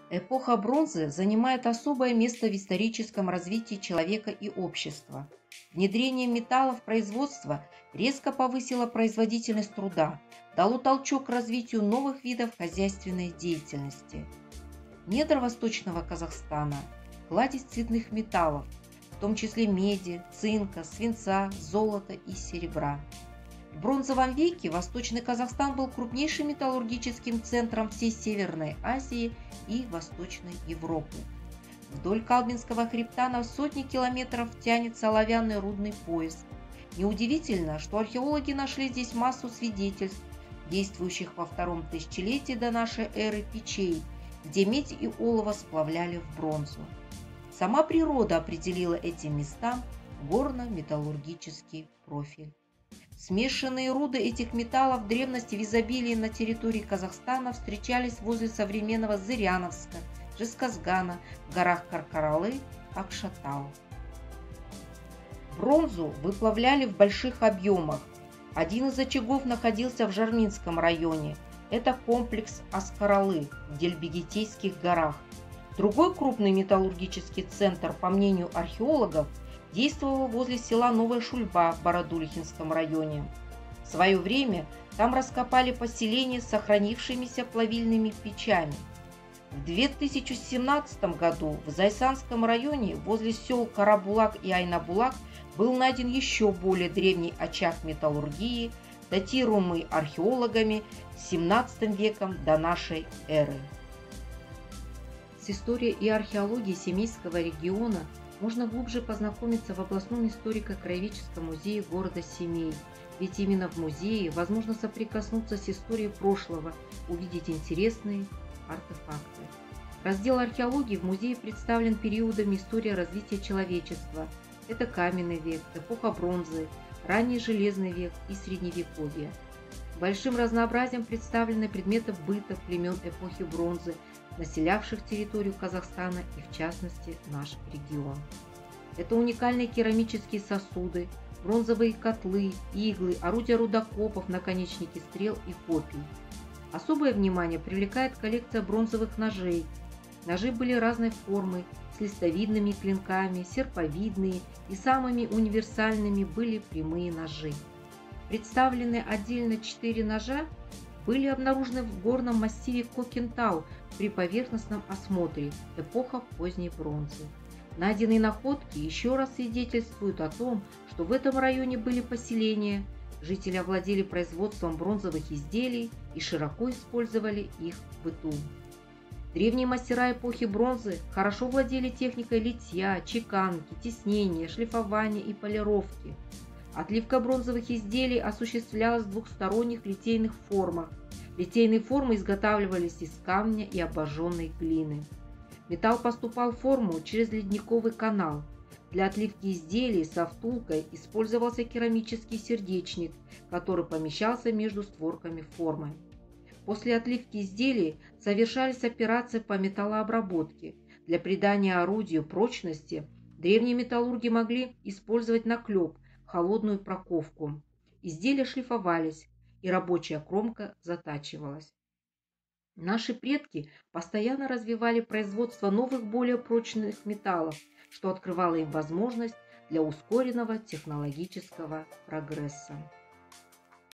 Эпоха бронзы занимает особое место в историческом развитии человека и общества. Внедрение металла в производство резко повысило производительность труда, дало толчок к развитию новых видов хозяйственной деятельности. Недра Восточного Казахстана – кладезь цветных металлов, в том числе меди, цинка, свинца, золота и серебра. В бронзовом веке Восточный Казахстан был крупнейшим металлургическим центром всей Северной Азии и Восточной Европы. Вдоль Калбинского хребта на сотни километров тянется оловянный рудный пояс. Неудивительно, что археологи нашли здесь массу свидетельств, действующих во втором тысячелетии до нашей эры печей, где медь и олово сплавляли в бронзу. Сама природа определила этим местам горно-металлургический профиль. Смешанные руды этих металлов в древности в изобилии на территории Казахстана встречались возле современного Зыряновска, Жезказгана, в горах Каркаралы, Акшатау. Бронзу выплавляли в больших объемах. Один из очагов находился в Жарминском районе. Это комплекс Аскаралы в Дельбегетейских горах. Другой крупный металлургический центр, по мнению археологов, действовал возле села Новая Шульба в Бородулихинском районе. В свое время там раскопали поселение с сохранившимися плавильными печами. В 2017 году в Зайсанском районе возле сел Карабулак и Айнабулак был найден еще более древний очаг металлургии, датируемый археологами 17 веком до нашей эры. С историей и археологией Семейского региона можно глубже познакомиться в областном историко-краеведческом музее города Семей, ведь именно в музее возможно соприкоснуться с историей прошлого, увидеть интересные артефакты. Раздел археологии в музее представлен периодами истории развития человечества. Это каменный век, эпоха бронзы, ранний железный век и средневековье. Большим разнообразием представлены предметы быта племен эпохи бронзы, населявших территорию Казахстана и, в частности, наш регион. Это уникальные керамические сосуды, бронзовые котлы, иглы, орудия рудокопов, наконечники стрел и копий. Особое внимание привлекает коллекция бронзовых ножей. Ножи были разной формы, с листовидными клинками, серповидные и самыми универсальными были прямые ножи. Представлены отдельно 4 ножа были обнаружены в горном массиве Кокентау при поверхностном осмотре, эпоха поздней бронзы. Найденные находки еще раз свидетельствуют о том, что в этом районе были поселения, жители овладели производством бронзовых изделий и широко использовали их в быту. Древние мастера эпохи бронзы хорошо владели техникой литья, чеканки, тиснения, шлифования и полировки. Отливка бронзовых изделий осуществлялась в двухсторонних литейных формах. Литейные формы изготавливались из камня и обожженной глины. Металл поступал в форму через ледниковый канал. Для отливки изделий со втулкой использовался керамический сердечник, который помещался между створками формы. После отливки изделий совершались операции по металлообработке. Для придания орудию прочности древние металлурги могли использовать наклеп, холодную проковку. Изделия шлифовались, и рабочая кромка затачивалась. Наши предки постоянно развивали производство новых, более прочных металлов, что открывало им возможность для ускоренного технологического прогресса.